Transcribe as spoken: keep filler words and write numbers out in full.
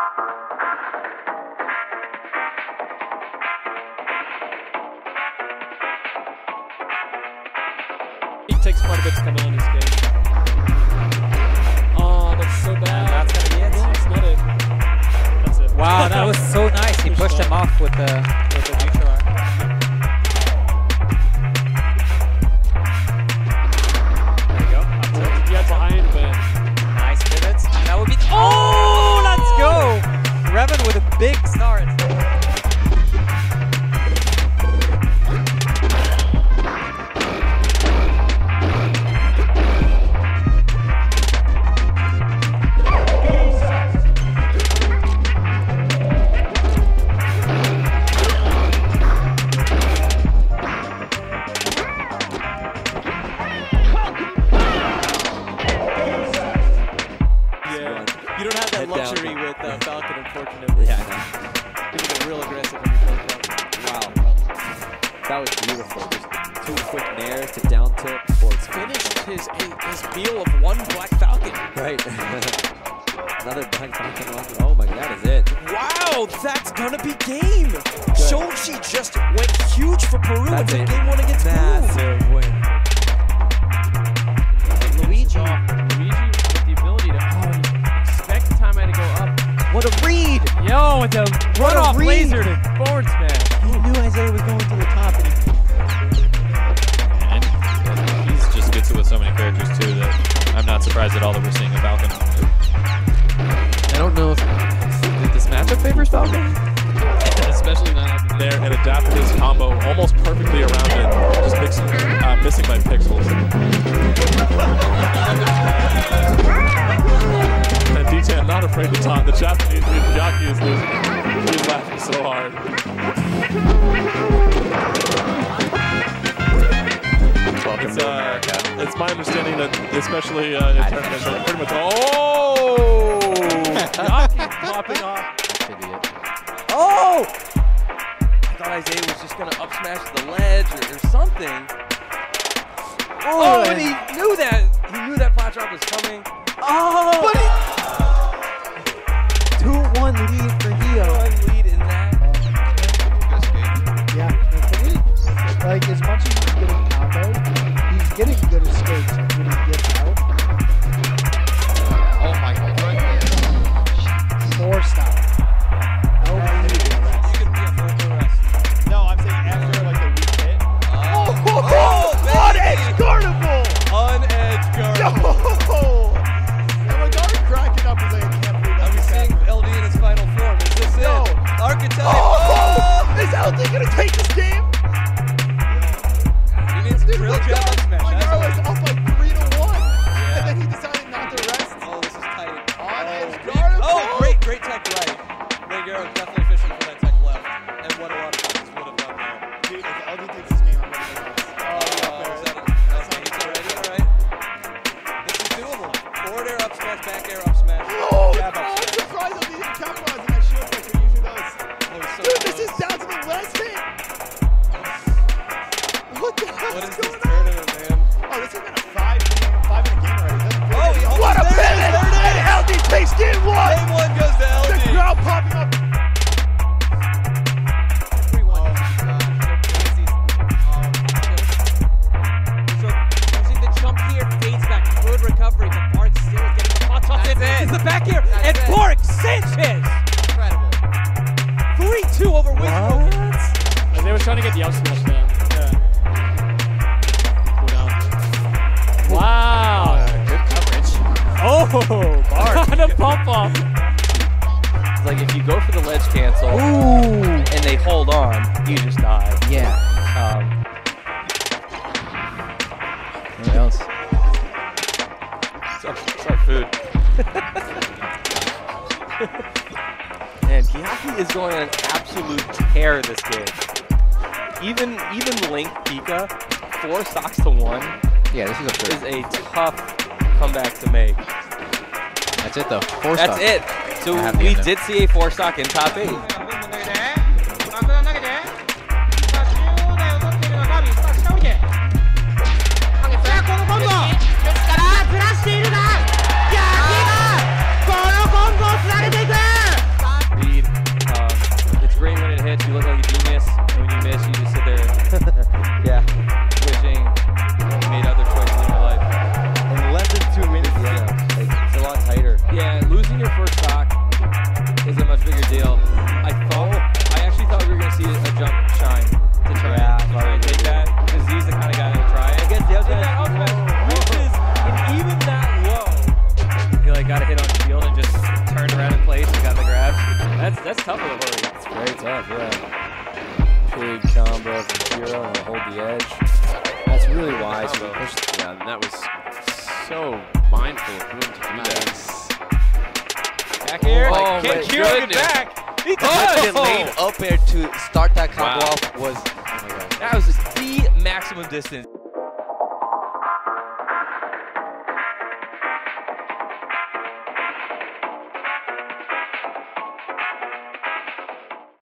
It takes quite a bit to come out in this game. Oh, that's so bad. And that's gonna be it. No, it's not it. That's it. Wow, that was so nice. He pushed him off with the with the neutral arm. There you go. Yeah, behind, but nice pivots. That would be. Oh, let's go! Revan with a big start. Luxury with uh, Falcon, unfortunately. Yeah, I know. He was real aggressive when he played Falcon. Wow. That was beautiful. Just two quick nairs to down tilt. Finished his, his meal of one Black Falcon. Right. Another Black Falcon. Oh my god, that is it. Wow, that's gonna be game. Joshi just went huge for Peru That's into a game one against massive Peru. win. Luigi. Luigi with the ability to oh, expect Taimai to go up. What a read! Yo, with the run-off laser to forward smash. He knew Isai was going to the top. And, and, and he's just good with so many characters too that I'm not surprised at all that we're seeing a Falcon. I don't know if, if this matchup favors Falcon. Especially not there and adapted his combo almost perfectly around it, just mixing, uh, missing by pixels. And Dtan not afraid to taunt. The Japanese Gyaki is losing. He's laughing so hard. Welcome It's, to uh, America. it's my understanding that, especially uh, in tournaments, that pretty much. Oh! Gyaki popping off. idiot. Oh! I thought Isai was just gonna up smash the ledge or, or something. Oh, Oh, and he knew that. He knew that flat drop was coming. Oh! two one lead for Hiyo. One lead in that. Yeah, like as much as he's getting combo, he's getting good escapes when he gets out. Oh my god. Four stop. No, You could be a full rest. no, I'm saying after like a weak hit. Oh, Oh, baby! unedged Gardeable! Unedged guard. No! And my daughter cracking up is like, I can't believe that. Are we just seeing happened. L D in its final form? Is this No. it? Archetype. Oh! Oh! Is L D gonna take this game? He needs to Dude, drill my jab God, up smash. my That's guy what was he- up like three to one, Yeah. and then he decided not to rest. Oh, this is tight. Unedged Oh, Gardeable! oh, great, great tech right. Negero definitely fishing for that tech left. And what a lot of times would have done there. Dude, if L D takes this game, I'm gonna go nuts. Oh, is that a, okay, he's already alright. This is doable. Forward air up smash, back air up smash. Oh, jab oh, up I'm smash. surprised L D didn't capitalize on that shield push he usually does. Oh, he's so Dude, close. this is down to the last hit! What the hell What is is this going on? tournament, man? Oh, this has been a five game, five in a game already. That's Oh, he almost what a there it is, pivot! there it And is! L D takes game one! Game one goes to L D. The crowd popping up. three one. Oh, using the jump here, fades back. Good recovery, but Bork still is getting the hot shots in. This is the back here, and it. Bork Sanchez! Incredible. three two over Wizzrobe. And they were trying to get the up smash there. Yeah. Cool down. Wow. Good coverage. Oh, Bart. What a pump off. It's like if you go for the ledge cancel and they hold on, you just die. Yeah. Um, what else? It's our, it's our food. Man, Gyaki is going on an absolute tear this game. Even even Link Pika, four stocks to one. Yeah, this is a is a tough comeback to make. That's it though. Four That's stock. it. So I have to we get did see a four stock in top eight. just turned around in place and got the grabs. That's that's tough with a hurry. It's very tough, yeah. Big combo from Hero and hold the edge. That's really wise. Combo. Yeah, and that was so mindful of him to do that. Back air. Oh, like, my can Hero get goodness. back? He Oh! does. Laid up air to start that combo Wow. off was That was the maximum distance.